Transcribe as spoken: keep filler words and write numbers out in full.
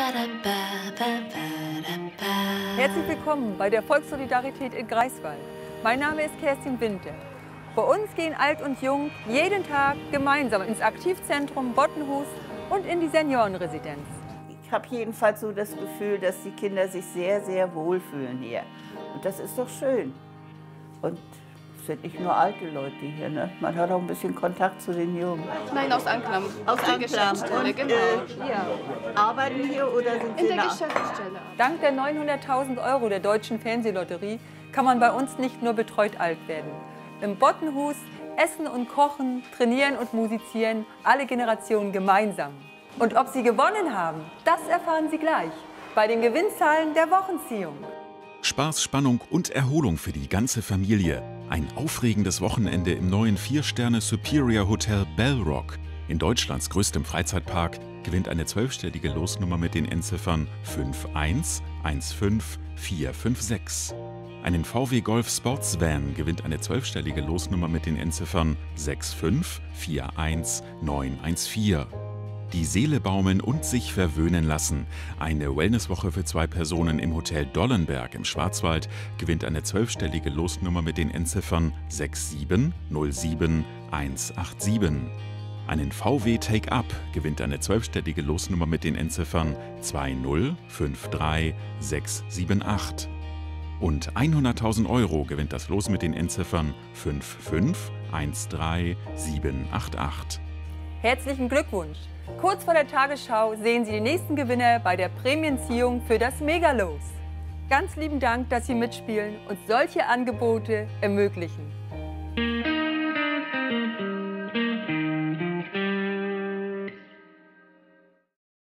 Herzlich willkommen bei der Volkssolidarität in Greifswald. Mein Name ist Kerstin Winter. Bei uns gehen Alt und Jung jeden Tag gemeinsam ins Aktivzentrum Bottenhus und in die Seniorenresidenz. Ich habe jedenfalls so das Gefühl, dass die Kinder sich sehr, sehr wohlfühlen hier. Und das ist doch schön. Und es sind nicht nur alte Leute hier, ne? Man hat auch ein bisschen Kontakt zu den Jungen. Nein, aus Anklam. Aus der Anklam. Geschäftsstelle, Und, genau. Äh, ja. Arbeiten hier oder sind Sie In der nach? Geschäftsstelle. Dank der neunhunderttausend Euro der Deutschen Fernsehlotterie kann man bei uns nicht nur betreut alt werden. Im Bottenhus essen und kochen, trainieren und musizieren alle Generationen gemeinsam. Und ob Sie gewonnen haben, das erfahren Sie gleich bei den Gewinnzahlen der Wochenziehung. Spaß, Spannung und Erholung für die ganze Familie. Ein aufregendes Wochenende im neuen vier-Sterne Superior Hotel Bellrock. In Deutschlands größtem Freizeitpark gewinnt eine zwölfstellige Losnummer mit den Endziffern fünf eins eins fünf vier fünf sechs. Einen V W Golf Sportsvan gewinnt eine zwölfstellige Losnummer mit den Endziffern sechs fünf vier eins neun eins vier. Die Seele baumeln und sich verwöhnen lassen. Eine Wellnesswoche für zwei Personen im Hotel Dollenberg im Schwarzwald gewinnt eine zwölfstellige Losnummer mit den Endziffern sechs sieben null sieben eins acht sieben. Einen V W Take-Up gewinnt eine zwölfstellige Losnummer mit den Endziffern zwei null fünf drei sechs sieben acht. Und hunderttausend Euro gewinnt das Los mit den Endziffern fünf fünf eins drei sieben acht acht. Herzlichen Glückwunsch! Kurz vor der Tagesschau sehen Sie die nächsten Gewinner bei der Prämienziehung für das Megalos. Ganz lieben Dank, dass Sie mitspielen und solche Angebote ermöglichen.